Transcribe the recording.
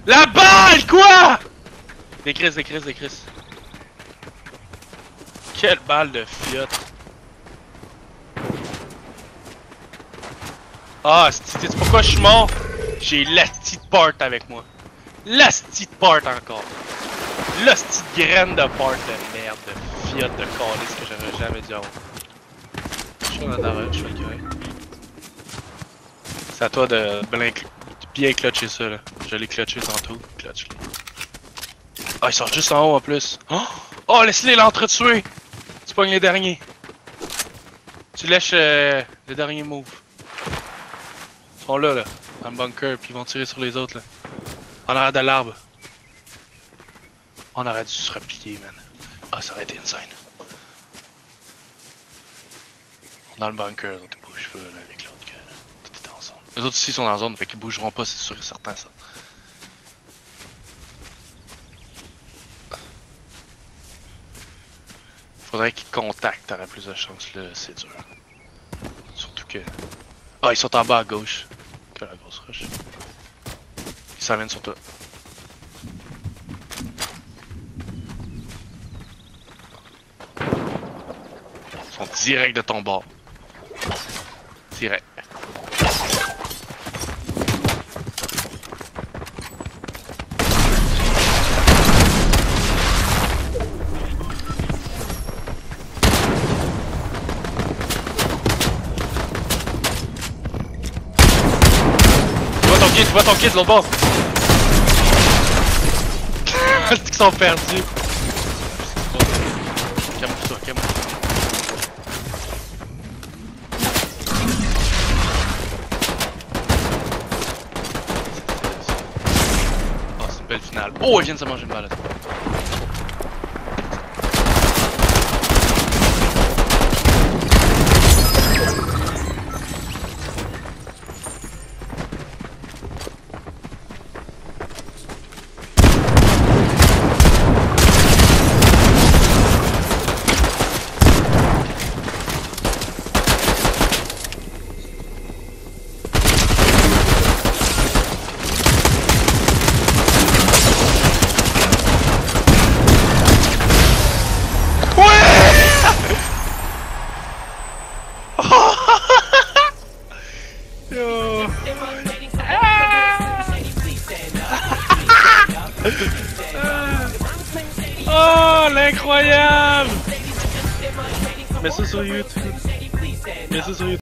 La balle, quoi? Décris. Quelle balle de fiotte. Ah, sais-tu pourquoi je suis mort? J'ai l'asti de part avec moi. L'asti de part encore. L'asti de graine de part de merde, de fiotte, de calice que j'aurais jamais dû avoir. Je suis dans la rue, je suis le curé. C'est à toi de bien clutcher ça là. Je l'ai clutché tantôt. Clutch. Ah, ils sont juste en haut en plus. Oh, laisse-les l'entretuer! Tu pognes les derniers. Tu lèches les derniers moves. Ils sont là, dans le bunker, puis ils vont tirer sur les autres, là. En arrière de l'arbre. On aurait dû se replier, man. Ah, ça aurait été insane. Dans le bunker, donc ils bougent pas, là, avec l'autre gars, là. Tout est ensemble. Les autres ici sont dans la zone, fait qu'ils bougeront pas, c'est sûr et certain, ça. Faudrait qu'ils contactent, t'aurais plus de chance, là, c'est dur. Surtout que... Ah, ils sont en bas à gauche. Que la grosse rush. Ils s'en viennent sur toi. Ils sont direct de ton bord. Direct. Tu vois ton kit de l'autre bord. Ils sont perdus. Calme-toi. Oh, c'est une belle finale. Oh, ils viennent de se manger une balle. Oh, l'incroyable! Mets ça sur YouTube.